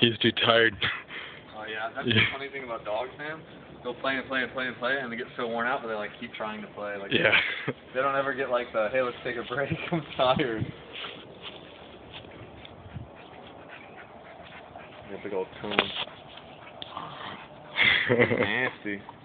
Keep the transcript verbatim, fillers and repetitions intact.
He's too tired. Oh yeah, that's Yeah. the funny thing about dogs, man. They'll play and play and play and play, and they get so worn out, but they like keep trying to play. Like Yeah. They don't ever get like the, hey, let's take a break. I'm tired. Yeah, big old coon. Nasty.